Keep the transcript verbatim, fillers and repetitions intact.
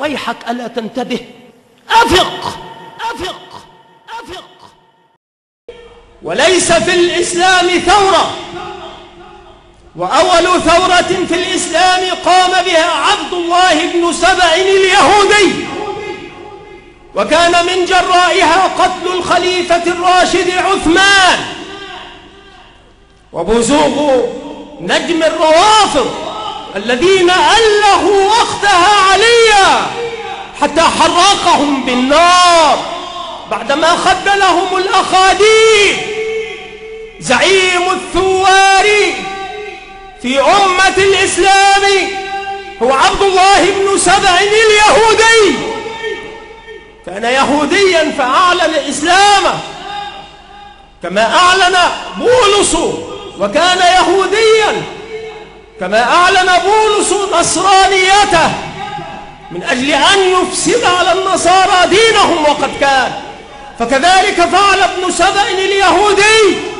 ويحك ألا تنتبه؟ أفق أفق أفق. وليس في الإسلام ثورة، وأول ثورة في الإسلام قام بها عبد الله بن سبأ اليهودي، وكان من جرائها قتل الخليفة الراشد عثمان وبزوغ نجم الروافض الذين ألهوا وقتها عليا حتى حرقهم بالنار بعدما خذلهم الأخاديد. زعيم الثوار في أمة الإسلام هو عبد الله بن سبأ اليهودي. كان يهوديا فأعلن الإسلام كما أعلن بولس، وكان يهوديا كما أعلن بولس نصرانيته من أجل أن يفسد على النصارى دينهم وقد كان، فكذلك فعل ابن سبأ اليهودي